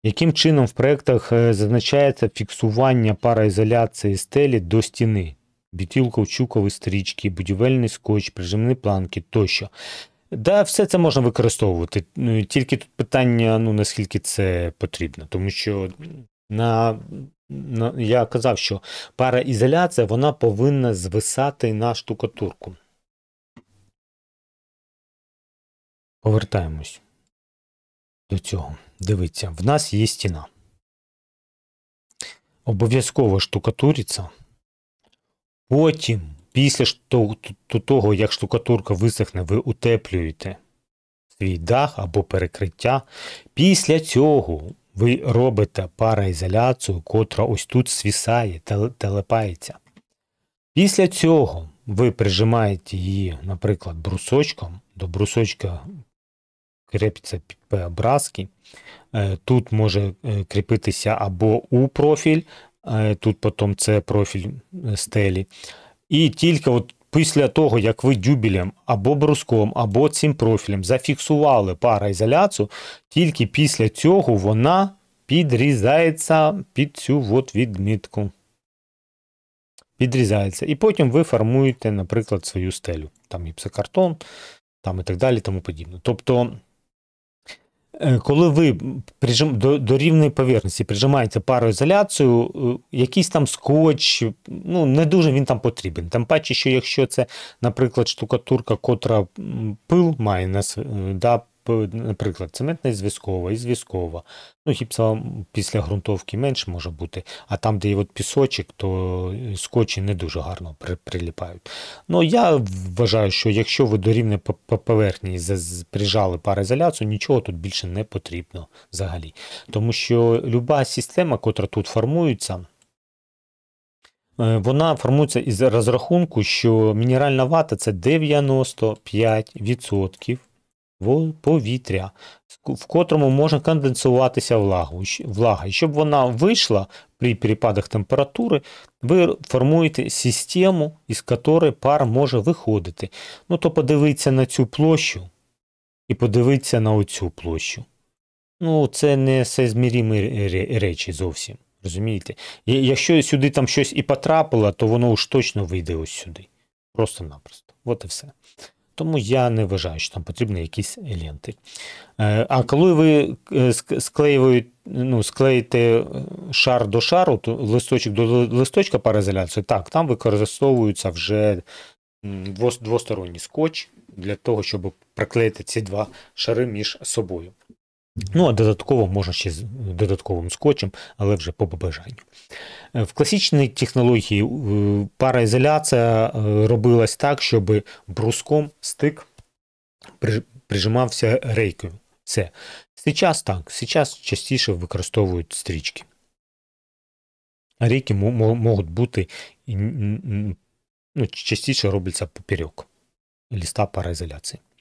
Яким чином в проєктах зазначається фіксування пароізоляції стелі до стіни? Бютилковчукові стрічки, будівельний скотч, прижимні планки тощо. Да, все це можна використовувати. Тільки тут питання, наскільки це потрібно. Тому що я казав, що пароізоляція, вона повинна звисати на штукатурку. Повертаємось до цього. Дивіться, в нас є стіна. Обов'язково штукатуриться. Потім, після того, як штукатурка висохне, ви утеплюєте свій дах або перекриття. Після цього ви робите пароізоляцію, котра ось тут свисає, телепається. Після цього ви прижимаєте її, наприклад, брусочком. До брусочка кріпиться П-образки. Тут може кріпитися або У-профіль, тут потім це профіль стелі. І тільки от після того, як ви дюбелем або бруском, або цим профілем зафіксували пароізоляцію, тільки після цього вона підрізається під цю от відмітку. Підрізається. І потім ви формуєте, наприклад, свою стелю. Там гіпсокартон, там і так далі, тому подібне. Тобто, коли ви до рівної поверхності прижимаєте пароізоляцію, якийсь там скотч, не дуже він там потрібен. Тим паче, що якщо це, наприклад, штукатурка, котра пил має, наприклад, цементна і зв'язкова, гіпсова після ґрунтовки менше може бути, а там, де є от пісочок, то скотчі не дуже гарно приліпають. Я вважаю, що якщо ви до рівної поверхні прижали пароізоляцію, нічого тут більше не потрібно взагалі. Тому що люба система, котра тут формується, вона формується із розрахунку, що мінеральна вата – це 95% повітря, в котрому може конденсуватися влага. І щоб вона вийшла при перепадах температури, ви формуєте систему, із якої пар може виходити. То подивіться на цю площу і подивіться на оцю площу. Це не соізмірімі речі зовсім, розумієте? Якщо сюди там щось і потрапило, то воно уж точно вийде ось сюди. Просто-напросто. От і все. Тому я не вважаю, що там потрібні якісь ленти. А коли ви склеїте шар до шару, то листочок до листочка пароізоляції, так, там використовується вже двосторонній скотч для того, щоб приклеїти ці два шари між собою. А додатково можна ще з додатковим скотчем, але вже по бажанню. В класичній технології пароізоляція робилась так, щоб бруском стик прижимався рейкою. Все. Зараз так, зараз частіше використовують стрічки. А рейки можуть бути, частіше робляться поперек листа пароізоляції.